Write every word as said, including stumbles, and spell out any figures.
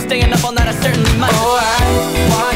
staying up all night, I certainly might. Oh, I want